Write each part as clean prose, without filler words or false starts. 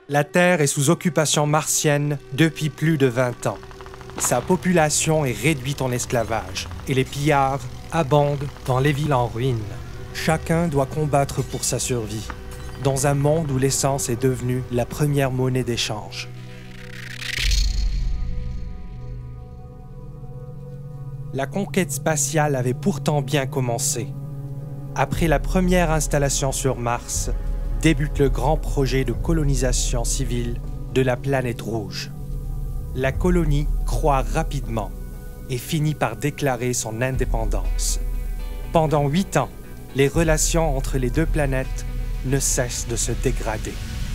La Terre est sous occupation martienne depuis plus de 20 ans. Sa population est réduite en esclavage et les pillards abondent dans les villes en ruine. Chacun doit combattre pour sa survie, dans un monde où l'essence est devenue la première monnaie d'échange. La conquête spatiale avait pourtant bien commencé. Après la première installation sur Mars, débute le grand projet de colonisation civile de la planète rouge. La colonie croît rapidement et finit par déclarer son indépendance. Pendant 8 ans, les relations entre les deux planètes ne cessent de se dégrader.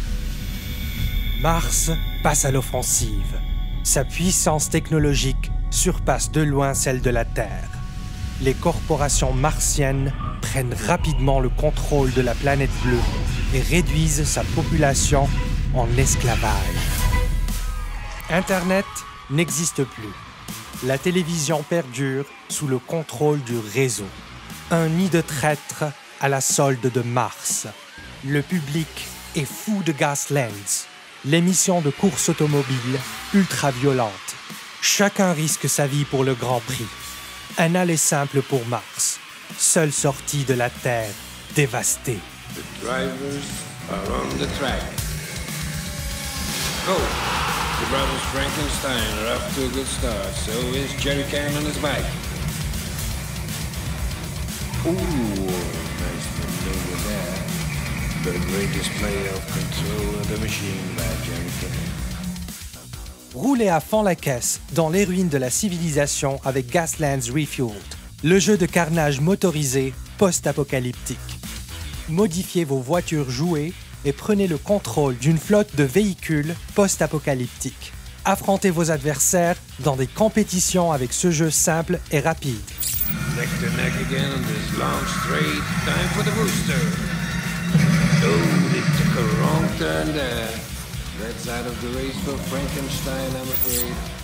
Mars passe à l'offensive. Sa puissance technologique surpasse de loin celle de la Terre. Les corporations martiennes prennent rapidement le contrôle de la planète bleue et réduisent sa population en esclavage. Internet n'existe plus. La télévision perdure sous le contrôle du réseau. Un nid de traîtres à la solde de Mars. Le public est fou de Gaslands, l'émission de course automobile ultra-violente. Chacun risque sa vie pour le Grand Prix. Un aller simple pour Mars, seule sortie de la Terre dévastée. The drivers are on the track. Go! The brothers Frankenstein are off to a good start. So is Jerry Can on his bike. Ooh, nice maneuver there. The great display of control of the machine by Jerry Can. Roulez à fond la caisse dans les ruines de la civilisation avec Gaslands Refueled, le jeu de carnage motorisé post-apocalyptique. Modifiez vos voitures jouées et prenez le contrôle d'une flotte de véhicules post-apocalyptiques. Affrontez vos adversaires dans des compétitions avec ce jeu simple et rapide. Neck to neck again on this long straight. Time for the booster. Oh, they took a wrong turn there. That side of the race for Frankenstein, I'm afraid.